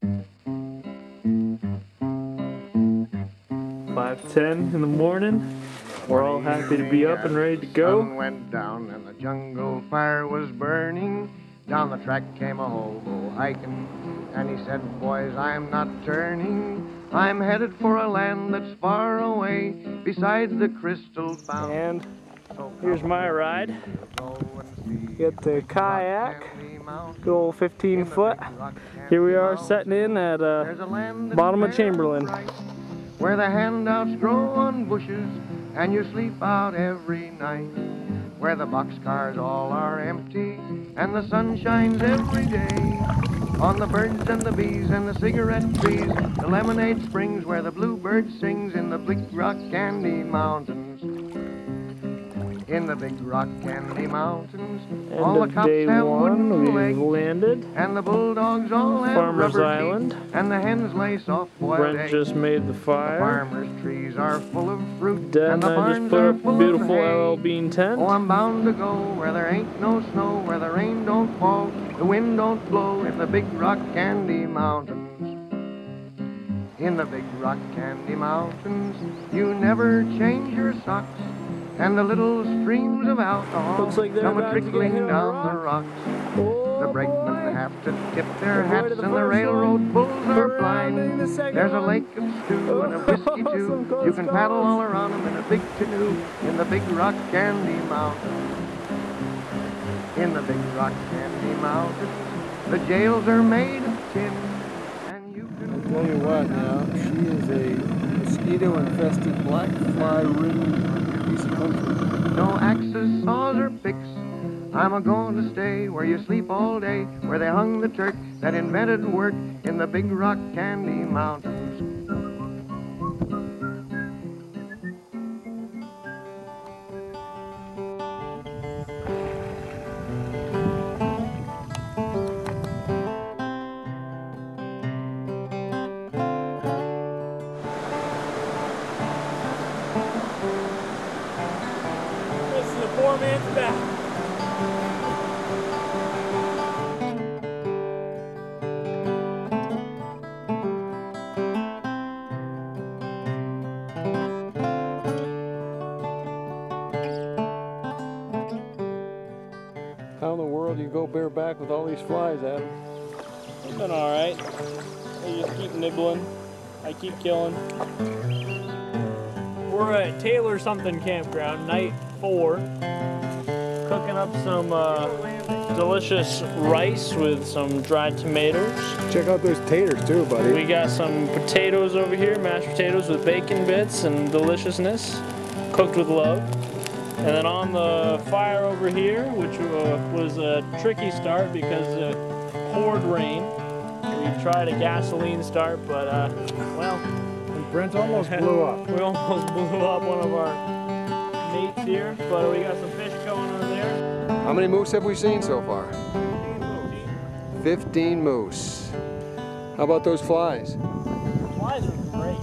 "5:10 in the morning. We're all happy to be up and ready to go." The sun went down and the jungle fire was burning. Down the track came a hobo hiking, and he said, "Boys, I'm not turning. I'm headed for a land that's far away beside the crystal fountain." And here's my ride. Get the kayak, good old 15 foot. Here we are setting in at bottom of Chamberlain. Where the handouts grow on bushes and you sleep out every night. Where the boxcars all are empty and the sun shines every day. On the birds and the bees and the cigarette trees, the lemonade springs where the bluebird sings in the Big Rock Candy Mountains. In the Big Rock Candy Mountains, all the cops have wooden legs, landed, and the bulldogs all have Farmer's rubber Island. teeth, and the hens lay soft-boiled eggs. Brent just made the fire. The farmers' trees are full of fruit, Dad and the and I just barns put are up a full beautiful of hay. LL Bean tent. Oh, I'm bound to go where there ain't no snow, where the rain don't fall, the wind don't blow, in the Big Rock Candy Mountains. In the Big Rock Candy Mountains, you never change your socks, and the little streams of alcohol Looks like they're come about to get trickling hit on down the the rock. rocks. Oh, The brakemen boy. have to tip their Boy, hats, to the and the first railroad one. bulls are Rounding blind. the second There's a one. lake of stew and a whiskey Some too. close You can paddle calls. all around them in a big canoe in the Big Rock Candy Mountains. In the Big Rock Candy Mountains, the jails are made of tin, and you can... I'll tell you what now, she is a mosquito-infested, black fly-ridden piece of country. No axes, saws, or picks. I'm a-going to stay where you sleep all day, where they hung the Turk that invented work in the Big Rock Candy Mountains. This is a poor man's back. How in the world do you go bareback with all these flies, Adam? It's been alright. They just keep nibbling. I keep killing. We're at Taylor something campground, night 4. Cooking up some delicious rice with some dried tomatoes. Check out those taters too, buddy. We got some potatoes over here, mashed potatoes with bacon bits and deliciousness, cooked with love. And then on the fire over here, which was a tricky start because it poured rain. We tried a gasoline start, but well, And Brent almost blew up. we almost blew up one of our mates here, but we got some fish going on there. How many moose have we seen so far? 15 moose. How about those flies? Flies are great.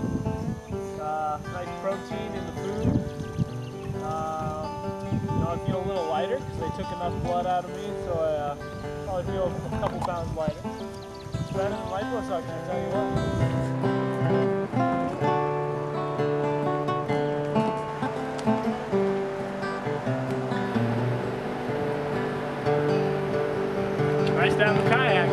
Nice protein in the food. I feel a little lighter because they took enough blood out of me, so I probably feel a couple pounds lighter. It's better than liposuction, I tell you what. Nice down the kayak.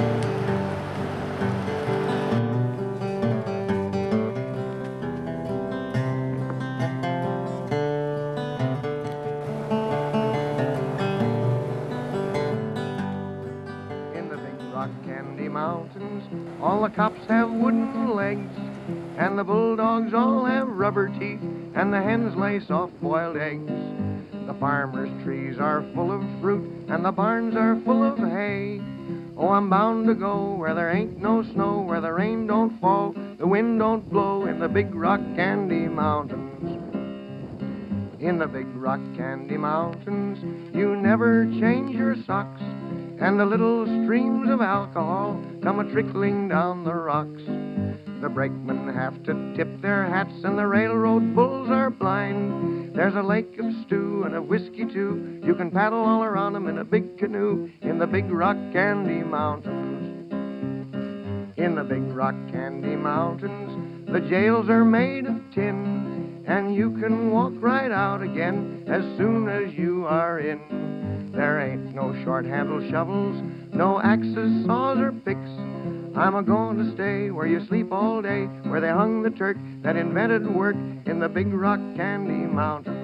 In the Big Rock Candy Mountains, all the cops have wooden legs, and the bulldogs all have rubber teeth, and the hens lay soft-boiled eggs. The farmers' trees are full of fruit, and the barns are full of hay. Oh, I'm bound to go where there ain't no snow, where the rain don't fall, the wind don't blow, in the Big Rock Candy Mountains. In the Big Rock Candy Mountains, you never change your socks, and the little streams of alcohol come a-trickling down the rocks. The brakemen have to tip their hats, and the railroad bulls are blind. There's a lake of stew and of whiskey too. You can paddle all around them in a big canoe in the Big Rock Candy Mountains. In the big rock candy mountains, the jails are made of tin, and you can walk right out again as soon as you are in. There ain't no short-handled shovels, no axes, saws, or picks. I'm a-going to stay where you sleep all day, where they hung the Turk that invented work in the big rock candy mountains.